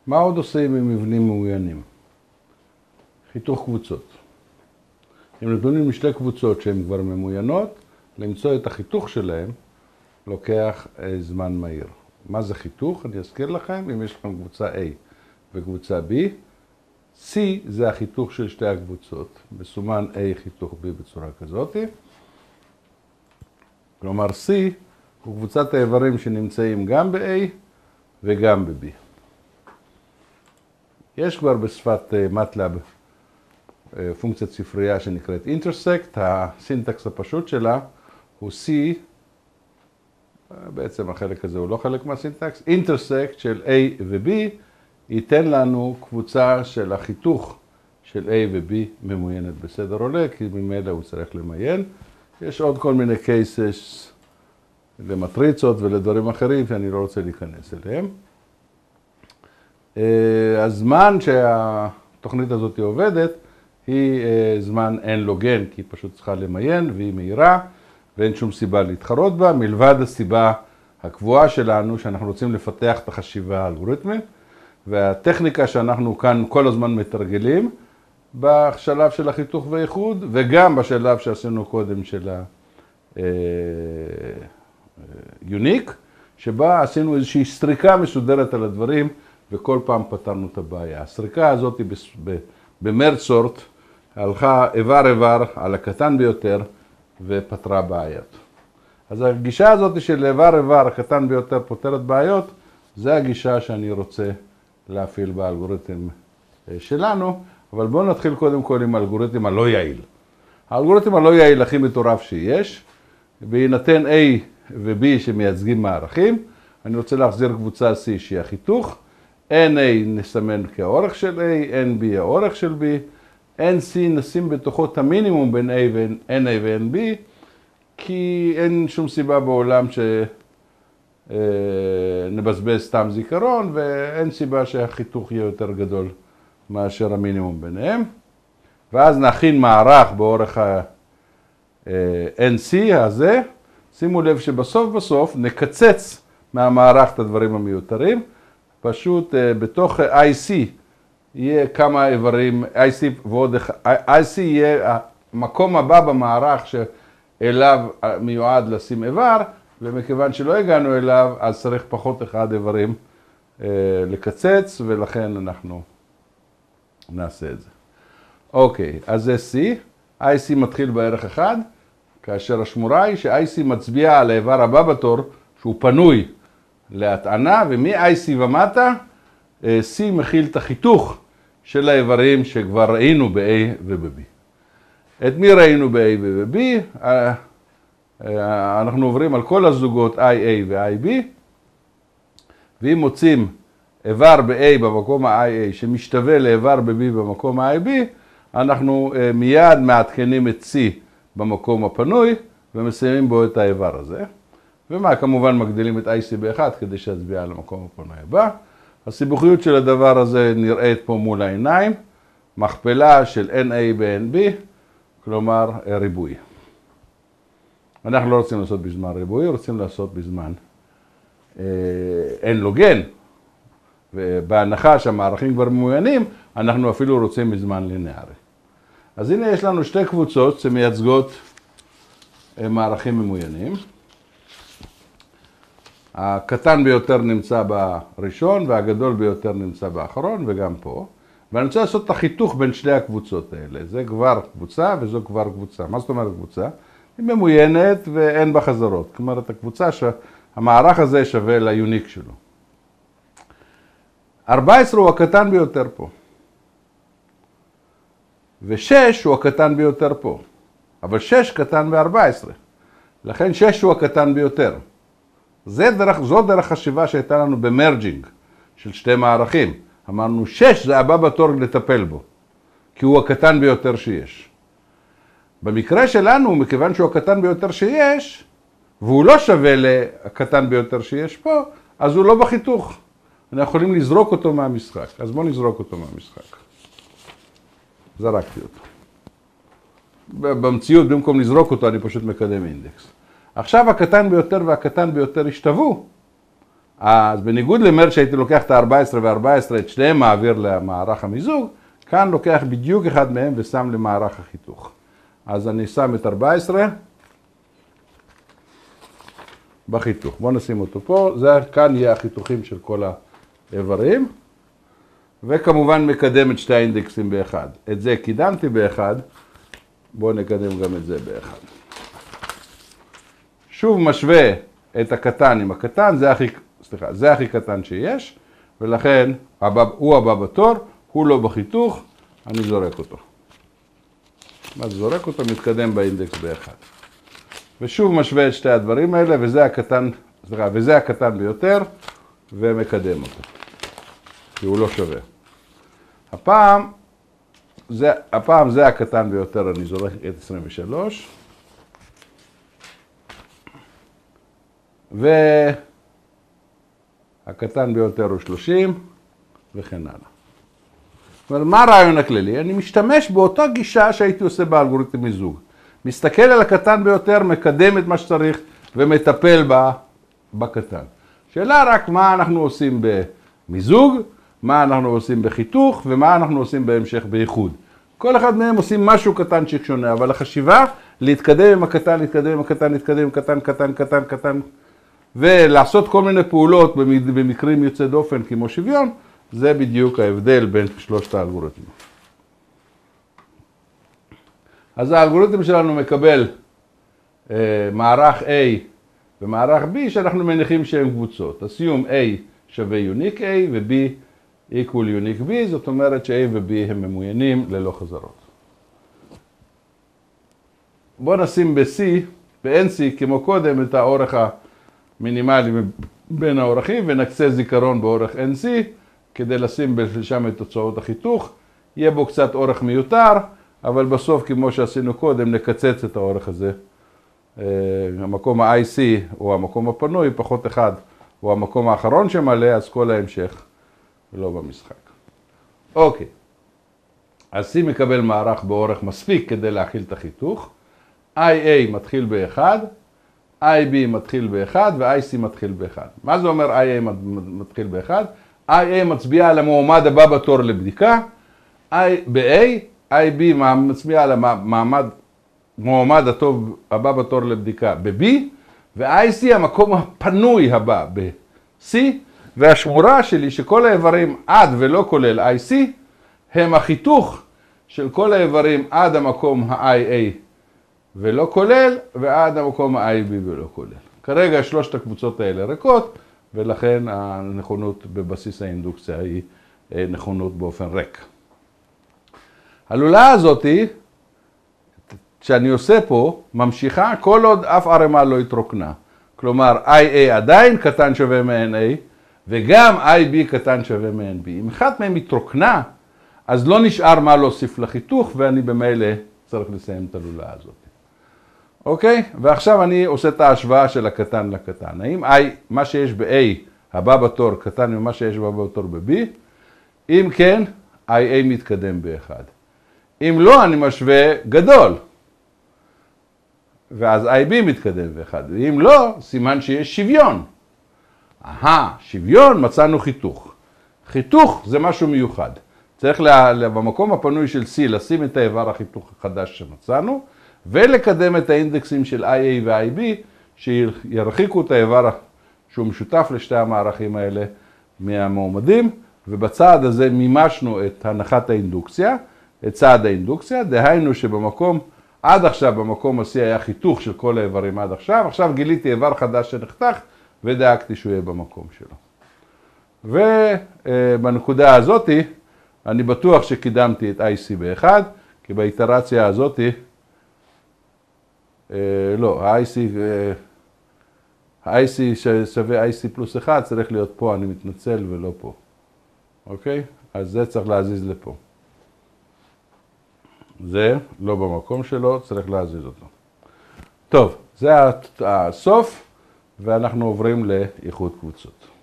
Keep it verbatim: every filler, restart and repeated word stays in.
מה עוד עושים עם מבנים מאוינים? חיתוך קבוצות. אם נתונים משתי קבוצות שהן כבר ממוינות, למצוא את החיתוך שלהם לוקח זמן מהיר. מה זה חיתוך? אני אזכיר לכם, אם יש לכם קבוצה A וקבוצה B, C זה החיתוך של שתי הקבוצות, מסומן A חיתוך B בצורה כזאת. כלומר C הוא קבוצת האיברים שנמצאים גם ב-A וגם ב-B. יש כבר בשפת מטלב פונקציית ספרייה שנקראת intersect, הסינטקס הפשוט שלה הוא C, בעצם החלק הזה הוא לא חלק מהסינטקס, intersect של A ו-B ייתן לנו קבוצה של החיתוך של A ו-B ממוינת בסדר עולה, כי ממילא הוא צריך למיין. יש עוד כל מיני cases למטריצות ולדברים אחרים שאני לא רוצה להיכנס אליהם. הזמן שהתוכנית הזאת עובדת היא זמן אין לוגן, כי היא פשוט צריכה למיין והיא מהירה ואין שום סיבה להתחרות בה, מלבד הסיבה הקבועה שלנו שאנחנו רוצים לפתח את החשיבה האלגוריתמית, והטכניקה שאנחנו כאן כל הזמן מתרגלים בשלב של החיתוך והאיחוד, וגם בשלב שעשינו קודם של ה-unique, שבה עשינו איזושהי סריקה מסודרת על הדברים, וכל פעם פתרנו את הבעיה. הסריקה הזאת במרצורט הלכה איבר איבר על הקטן ביותר ופתרה בעיות. אז הגישה הזאת של איבר איבר, הקטן ביותר פותרת בעיות, זה הגישה שאני רוצה להפעיל באלגוריתם שלנו, אבל בואו נתחיל קודם כל עם האלגוריתם הלא יעיל. האלגוריתם הלא יעיל הכי מטורף שיש, בהינתן A ו-B שמייצגים מערכים, אני רוצה להחזיר קבוצה C שהיא החיתוך, N A נסמן כאורך של A, N B האורך של B, N C נשים בתוכו את המינימום בין A ו-N A ו-N B, כי אין שום סיבה בעולם שנבזבז סתם זיכרון, ואין סיבה שהחיתוך יהיה יותר גדול מאשר המינימום ביניהם. ואז נכין מערך באורך ה-N C הזה, שימו לב שבסוף בסוף נקצץ מהמערך את הדברים המיותרים, פשוט בתוך I C יהיה כמה איברים, I C ועוד אחד, I C יהיה המקום הבא במערך שאליו מיועד לשים איבר, ומכיוון שלא הגענו אליו, אז צריך פחות אחד איברים לקצץ, ולכן אנחנו נעשה את זה. אוקיי, אז זה C, I C מתחיל בערך אחד, כאשר השמורה היא ש-I C מצביע על האיבר הבא בתור, שהוא פנוי להטענה, ומ-I C ומטה, C מכיל את החיתוך של האיברים שכבר ראינו ב-A וב-B. את מי ראינו ב-A וב-B? אנחנו עוברים על כל הזוגות I A ו-I B, ואם מוצאים איבר ב-A במקום ה-I A שמשתווה לאיבר ב-B במקום ה-I B, אנחנו מיד מעדכנים את C במקום הפנוי, ומסיימים בו את האיבר הזה. ומה, כמובן מגדילים את I C ב-אחד כדי שיצביע על המקום הפנוי הבא. הסיבוכיות של הדבר הזה נראית פה מול העיניים, מכפלה של N A ב-N B, כלומר ריבוי. אנחנו לא רוצים לעשות בזמן ריבוי, רוצים לעשות בזמן אה, N לוגן. ובהנחה שהמערכים כבר ממוינים, אנחנו אפילו רוצים בזמן לינארי. אז הנה יש לנו שתי קבוצות שמייצגות מערכים ממוינים. הקטן ביותר נמצא בראשון והגדול ביותר נמצא באחרון וגם פה. ואני רוצה לעשות את החיתוך בין שתי הקבוצות האלה. זה כבר קבוצה וזו כבר קבוצה. מה זאת אומרת קבוצה? היא ממוינת ואין בה חזרות. כלומר, את הקבוצה שהמערך הזה שווה ליוניק שלו. ארבע עשרה הוא הקטן ביותר פה. ו-שש הוא הקטן ביותר פה. אבל שש קטן ב-ארבע עשרה. לכן שש הוא הקטן ביותר. זה דרך, זו דרך חשיבה שהייתה לנו במרג'ינג של שתי מערכים. אמרנו שש זה הבא בתור לטפל בו, כי הוא הקטן ביותר שיש. במקרה שלנו, מכיוון שהוא הקטן ביותר שיש, והוא לא שווה לקטן ביותר שיש פה, אז הוא לא בחיתוך. אנחנו יכולים לזרוק אותו מהמשחק. אז בואו נזרוק אותו מהמשחק. זרקתי אותו. במציאות, במקום לזרוק אותו, אני פשוט מקדם אינדקס. עכשיו הקטן ביותר והקטן ביותר השתוו, אז בניגוד למרץ שהייתי לוקח את ה-ארבע עשרה ו-ארבע עשרה, את שניהם מעביר למערך המיזוג, כאן לוקח בדיוק אחד מהם ושם למערך החיתוך. אז אני שם את ארבע עשרה בחיתוך. בואו נשים אותו פה, זה, כאן יהיה החיתוכים של כל האיברים. וכמובן מקדם את שתי האינדקסים באחד. את זה קידמתי באחד, בואו נקדם גם את זה באחד. שוב משווה את הקטן עם הקטן, זה הכי, סליחה, זה הכי קטן שיש, ולכן הבא, הוא הבא בתור, הוא לא בחיתוך, אני זורק אותו. אז זורק אותו, מתקדם באינדקס באחד. ושוב משווה את שתי הדברים האלה, וזה הקטן, סליחה, וזה הקטן ביותר, ומקדם אותו. כי הוא לא שווה. הפעם, זה, הפעם זה הקטן ביותר, אני זורק את עשרים ושלוש. והקטן ביותר הוא שלושים, וכן הלאה. זאת אומרת, מה הרעיון הכללי? אני משתמש באותה גישה שהייתי עושה באלגוריתם מיזוג. מסתכל על הקטן ביותר, מקדם את מה שצריך, ומטפל בה, בקטן. שאלה רק מה אנחנו עושים במיזוג, מה אנחנו עושים בחיתוך, ומה אנחנו עושים בהמשך בייחוד. כל אחד מהם עושים משהו קטן שונה, אבל החשיבה, להתקדם עם הקטן, להתקדם עם הקטן, להתקדם עם קטן, קטן, קטן, קטן, ולעשות כל מיני פעולות במקרים יוצא דופן כמו שוויון, זה בדיוק ההבדל בין שלושת האלגוריתמים. אז האלגוריתם שלנו מקבל אה, מערך A ומערך B שאנחנו מניחים שהם קבוצות. assume A שווה unique A ו-B equal unique B, זאת אומרת ש-A ו-B הם ממוינים ללא חזרות. בואו נשים ב-C, ב-אן סי כמו קודם את האורך המינימלי בין האורכים ונקצה זיכרון באורך אן סי כדי לשים שם את תוצאות החיתוך. יהיה בו קצת אורך מיותר, אבל בסוף כמו שעשינו קודם נקצץ את האורך הזה. המקום ה-איי סי הוא המקום הפנוי, פחות אחד הוא המקום האחרון שמלא, אז כל ההמשך לא במשחק. אוקיי, אז C מקבל מערך באורך מספיק כדי להכיל את החיתוך. איי איי מתחיל ב-אחד, איי בי מתחיל ב-אחד ו-איי סי מתחיל ב-אחד. מה זה אומר איי איי מתחיל ב-אחד? איי איי מצביע על המועמד הבא בתור לבדיקה, ב-A, איי בי מצביע על המעמד, מועמד הטוב הבא בתור לבדיקה ב-B, ו-איי סי המקום הפנוי הבא ב-C, והשמורה שלי שכל האיברים עד ולא כולל איי סי, הם החיתוך של כל האיברים עד המקום ה-איי איי ולא כולל, ועד המקום ה-איי בי ולא כולל. כרגע שלושת הקבוצות האלה ריקות, ולכן הנכונות בבסיס האינדוקציה היא נכונות באופן ריק. הלולה הזאת, שאני עושה פה, ממשיכה כל עוד אף ערימה לא התרוקנה. כלומר, איי איי עדיין קטן שווה מ-אן איי, וגם איי בי קטן שווה מ-אן בי. אם אחת מהם התרוקנה, אז לא נשאר מה להוסיף לחיתוך, ואני במילא צריך לסיים את הלולה הזאת. אוקיי? ועכשיו אני עושה את ההשוואה של הקטן לקטן. האם I, מה שיש ב-A הבא בתור קטן ממה שיש הבא בתור ב-B? אם כן, איי איי מתקדם באחד. אם לא, אני משווה גדול. ואז איי בי מתקדם באחד. ואם לא, סימן שיש שוויון. אהה, שוויון, מצאנו חיתוך. חיתוך זה משהו מיוחד. צריך לה, במקום הפנוי של C לשים את האיבר החיתוך החדש שמצאנו, ולקדם את האינדקסים של איי איי ו-איי בי, שירחיקו את האיבר שהוא משותף לשתי המערכים האלה מהמועמדים, ובצעד הזה מימשנו את הנחת האינדוקציה, את צעד האינדוקציה, דהיינו שבמקום, עד עכשיו במקום ה-C היה חיתוך של כל האיברים עד עכשיו, עכשיו גיליתי איבר חדש שנחתך, ודאגתי שהוא יהיה במקום שלו. ובנקודה הזאת, אני בטוח שקידמתי את איי סי באחד, כי באיטרציה הזאת, לא, ה-איי סי, ה-איי סי ששווה איי סי פלוס אחד צריך להיות פה, אני מתנצל, ולא פה. אוקיי? אז זה צריך להזיז לפה. זה לא במקום שלו, צריך להזיז אותו. טוב, זה הסוף, ואנחנו עוברים לאיחוד קבוצות.